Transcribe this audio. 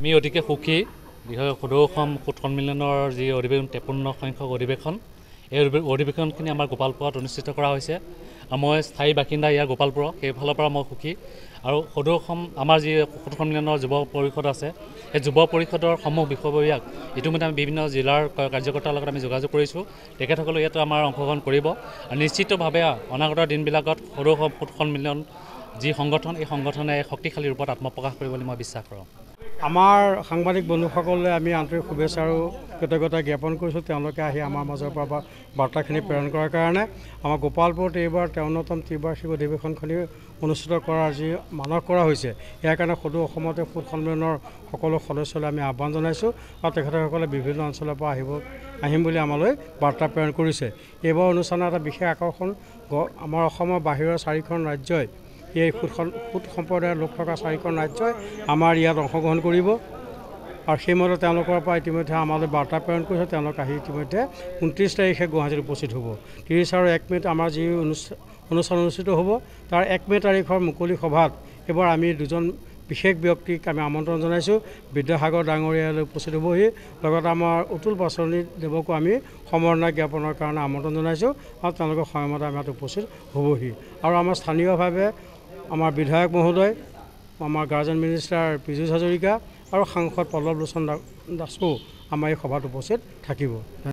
আমি অতিকে সুখী বিষয় সদৌ অসম ফুড সন্মিলনৰ যি অধিৱেশন 53 সংখ্যক অধিৱেশন এই অধিৱেশনখিনি আমাৰ গোপালপুৰত অনুষ্ঠিত কৰা হৈছে মই স্থায়ী বাসিন্দা ইয়াৰ গোপালপুৰ সেইফালৰ পৰা মই সুখী আৰু সদৌ অসম আমাৰ যি ফুড সন্মিলনৰ যুৱ পৰিষদ আছে এই যুৱ পৰিষদৰ সমূহ বিষয়ববীয়াক ইতিমধ্যে আমি বিভিন্ন জিলাৰ কাৰ্যকৰ্তাৰ লগত আমি যোগাযোগ কৰিছোঁ তেখেতসকলে ইয়াত আমাৰ অংশগ্ৰহণ কৰিব আৰু নিশ্চিতভাৱে অনাগত দিনবিলাকত সদৌ অসম ফুড সন্মিলন যি সংগঠন এই সংগঠনে শক্তিশালী ৰূপত আত্মপ্ৰকাশ কৰিব বুলি মই বিশ্বাস কৰোঁ আমাৰ সাংবাদিক বন্ধুসকললৈ আমি আন্তৰিক শুভেচ্ছা আৰু কৃতজ্ঞতা জ্ঞাপন কৰিছোঁ তেওঁলোকে আহি আমাৰ মাজৰ পৰা বাৰ্তাখিনি প্ৰেৰণ কৰাৰ কাৰণে আমাৰ গোপালপুৰত এইবাৰ 53তম ত্ৰিবাৰ্ষিক অধিৱেশনখিনি অনুষ্ঠিত কৰাৰ যি মানস কৰা হৈছে ইয়াৰ কাৰণে সদৌ অসমতে ফুড সন্মিলনৰ সকলো সদস্যলৈ আমি আহ্বান জনাইছোঁ আৰু তেখেতসকলে বিভিন্ন অঞ্চলৰ পৰা আহিম বুলি আমালৈ বাৰ্তা প্ৰেৰণ কৰিছে এইবাৰ অনুষ্ঠানৰ এটা বিশেষ আকৰ্ষণ আমাৰ অসমৰ বাহিৰৰ 4খন ৰাজ্যই এই ফুড সম্প্ৰদায়ৰ লোক থকা 4খন ৰাজ্যই আমাৰ ইয়াত অংশগ্ৰহণ কৰিব আৰু সেইমতে তেওঁলোকৰ পৰা ইতিমধ্যে আমালৈ বাৰ্তা প্ৰেৰণ কৰিছে তেওঁলোক আহি ইতিমধ্যে 29 তাৰিখে গুৱাহাটীত উপস্থিত হ'ব 30 আৰু 1 মে'ত আমাৰ যি অনুষ্ঠান অনুষ্ঠিত হ'ব তাৰ 1 মে' তাৰিখৰ মুকলি সভাত এইবাৰ আমি দুজন বিশেষ ব্যক্তিক আমি আমন্ত্ৰণ জনাইছোঁ বিদ্যাসাগৰ ডাঙৰীয়ালৈ উপস্থিত হ'বহি লগতে আমাৰ অতুল পাচনি দেৱকো আমি সম্বৰ্ধনা জ্ঞাপনৰ কাৰণে আমন্ত্ৰণ জনাইছোঁ আৰু তেওঁলোকৰ সময়মতে আমাৰ উপস্থিত হ'বহি আৰু আমাৰ স্থানীয়ভাৱে আমাৰ বিধায়ক মহোদয় আমাৰ গাৰ্জেন মিনিষ্টাৰ পীযুষ হাজৰিকা আৰু সাংসদ পল্লৱ লোচন দাসো আমাৰ এই সভাত উপস্থিত থাকিব।